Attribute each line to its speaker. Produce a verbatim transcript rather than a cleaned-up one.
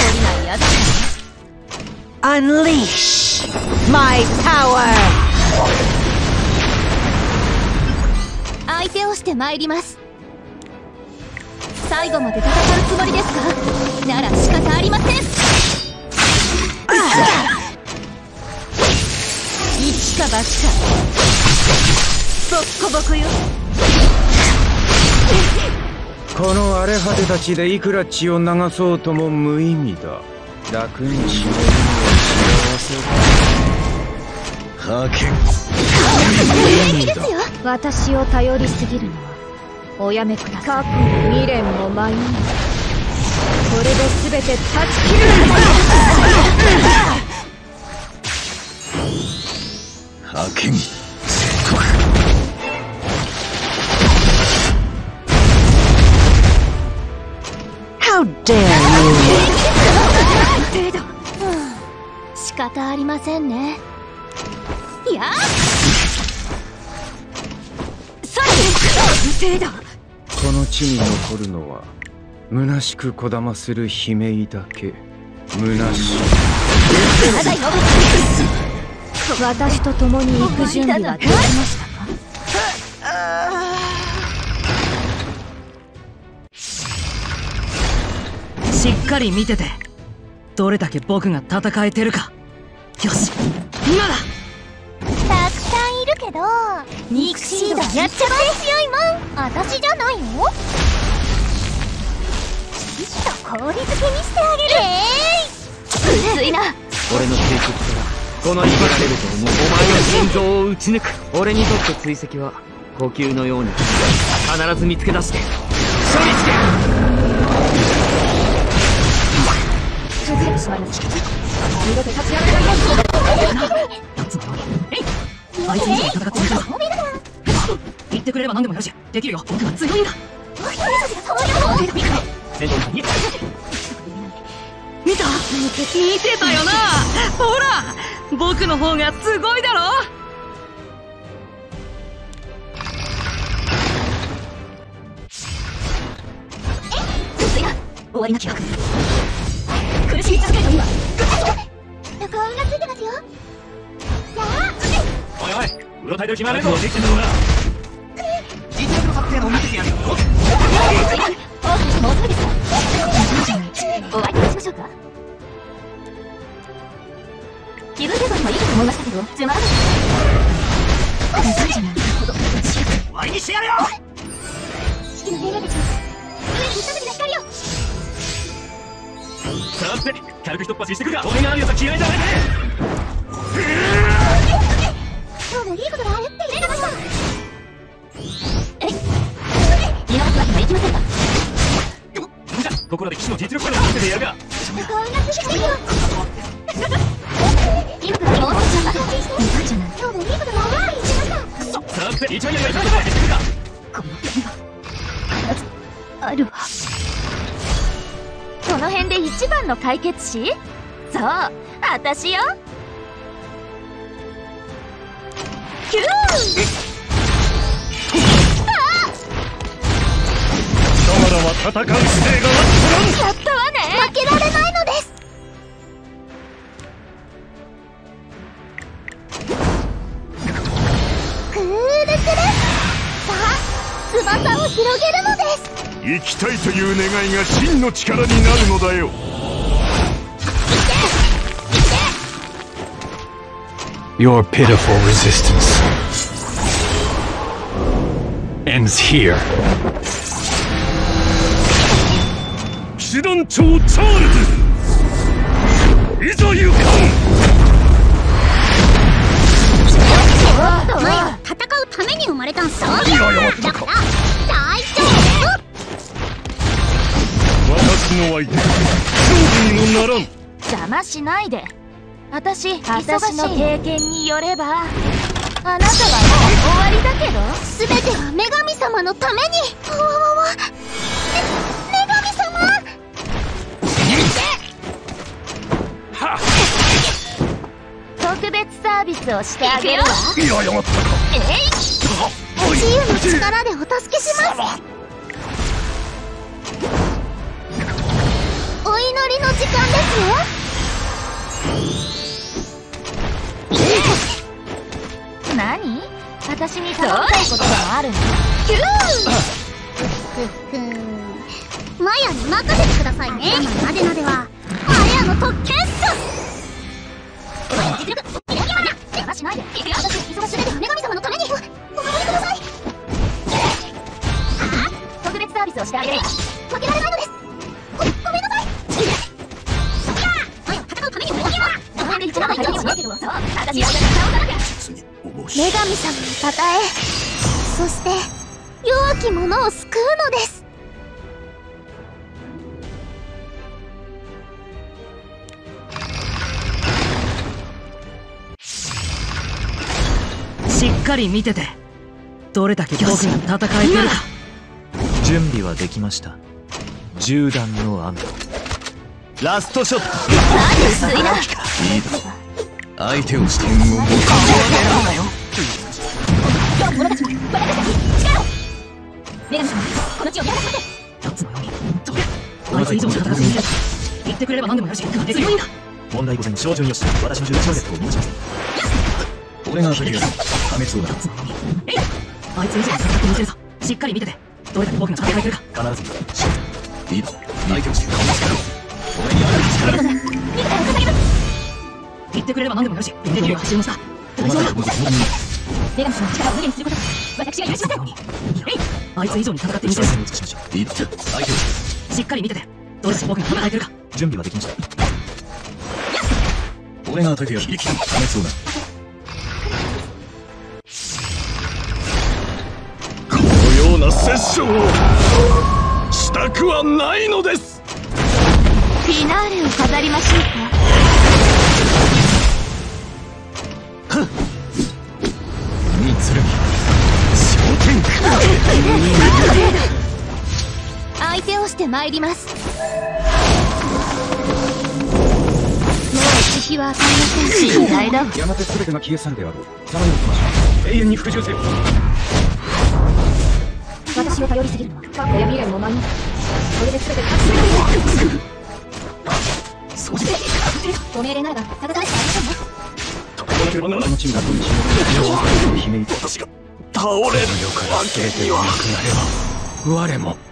Speaker 1: りないやつ。
Speaker 2: Unleash my power!
Speaker 1: 相手をして参ります。最後まで戦うつもりですか？なら仕方ありません。一か八かボッコボコよ。
Speaker 3: この荒れ果てたちでいくら血を流そうとも無意味だ。楽に死ねるのは幸せだ。覇権無意味だ。
Speaker 1: 私を頼りすぎるのはおやめください。過去も未練も迷い、これで全て断ち切る。
Speaker 3: 覇権
Speaker 2: How dare you!
Speaker 1: 仕方ありませんね。いや
Speaker 3: この地に残るのは虚しくこだまする悲鳴だけ。虚しい。
Speaker 1: 私と共に行く準備はできましたか？
Speaker 4: しっかり見てて、どれだけ僕が戦えてるか。よし、今だ。
Speaker 1: たくさんいるけど、ニクシードやっちゃって強いもん私じゃないよ。きっと氷漬けにしてあげる。えい、きついな。
Speaker 5: 俺の追跡からこの今が出ると思う。お前の心臓を撃ち抜く。俺にとって追跡は呼吸のように必ず見つけ出して処理して。
Speaker 1: 崩れてしまいました。二度と立ち上がれないよ。
Speaker 4: やつのように。えい、あいつ以上に戦ってみたら言ってくれれば何でもよし。できるよ、僕は強いんだ。見た？見てたよな。ほら、僕の方がすごいだろ。終わりな気が苦しみ続けるのには
Speaker 1: 横運がついてますよ。やあ、
Speaker 6: おいおい、うろたえてる暇ねえぞ。できてんだろうな。実力の測定を見せてやるよ。
Speaker 1: もうすぐです。お相手にしましょうか。気分転換もいいと思いましたけど、つまらない。
Speaker 6: 終わりにしてやるよ。
Speaker 1: 式の兵ができます。上に一筋の光を。
Speaker 6: さて、軽く一っ走りしてくるか。俺があるやつは嫌いじゃないね。
Speaker 1: 今日もいいことがあるって言ってました。えい、見逃すわけにはいきませんか。
Speaker 6: じゃあここらで騎士の実力から見せてやるが。
Speaker 1: 横運がついてますよ。今からもう少しします。じゃない。今日もいいことがあるって言ってました。
Speaker 6: さて、イチャイヤがいたからしてくるか。
Speaker 1: この国は必ずあるわ。この辺で一番の解決師？そう、私よ。キュー！
Speaker 6: まだは戦う姿勢がわっ
Speaker 1: やったわね。負けられないのです。クールクル。さあ、翼を広げるのです。
Speaker 6: 生きたいという願いが真の力になるのだよ。
Speaker 7: Your pitiful resistance ends here.
Speaker 6: 騎士団長チャールズ、いざ行かん。
Speaker 1: お前は戦うために生まれたんさ。だから大丈夫。
Speaker 6: 私の相手、勝負にもならん。
Speaker 1: 邪魔しないで。私、私の経験によれば、あなたはもう終わりだけど。すべては女神様のために。わわわわ。女神様。特別サービスをしてあげるわ。
Speaker 6: いや、やがったか。
Speaker 1: えい。自由の力でお助けします。お祈りの時間何？私に頼みたいことでもあるの？
Speaker 8: キューふっふん、マヤに任せてくださいね。なでなではマヤの特権っす。邪魔しないで。私忙しいで女神様のためにお守りください。特別サービスをしてあげる。負けられないのです。ご、ごめんなさい。マヤを戦うために動きは女神様のために動けるわ。そう、私は戦うからだ。女神様にたたえ、そして弱き者を救うのです。
Speaker 4: しっかり見てて。どれだけ僕が戦えてるか。
Speaker 9: 準備はできました。銃弾の雨。ラストショット。
Speaker 1: 何薄いな。
Speaker 9: いいだ。相手をしてもう
Speaker 8: 女神様、この地を見放させて。
Speaker 4: やつのようにあいつ以上に戦ってみる。言ってくれれば何でもやるし、できるよ。
Speaker 9: 問題ございません。照準よし、私の銃でターゲットを見出します。俺が当たりやる。破滅をだ。
Speaker 4: えい、あいつ以上に戦ってみせるぞ。しっかり見てて。どれだけ僕が戦えてるか。
Speaker 9: 必ずいいだ。相手をして俺にある力だ。
Speaker 4: 言ってくれれば何でもやるし、できるよ。走りました。大丈夫だ。女神様の力を無限にすること。私が許しません。えい、あいつ以上に戦ってみせる。
Speaker 9: いいだ。相手をして
Speaker 4: しっかり見てて。どれだけ僕が戦えてるか。
Speaker 9: 準備はできました。俺が当ててやる。破滅をだ。
Speaker 6: このような殺生をしたくはないのです。
Speaker 1: フィナーレを飾りましょうか。
Speaker 9: 三剣昇天
Speaker 1: 相手をして参ります。もう慈悲は与えません。信頼だ。
Speaker 3: やがて全てが消え去るであろう。さらに行きましょう。永遠に服従せよ。
Speaker 8: 私を頼りすぎるのは過去や未来も守る。これで全て勝つ。
Speaker 9: そうして
Speaker 8: ご命令ならば戦わなきゃありませんね。
Speaker 3: この地が分子の秘めいて
Speaker 6: 私が倒れる。
Speaker 3: 世から全てがなくなれば我も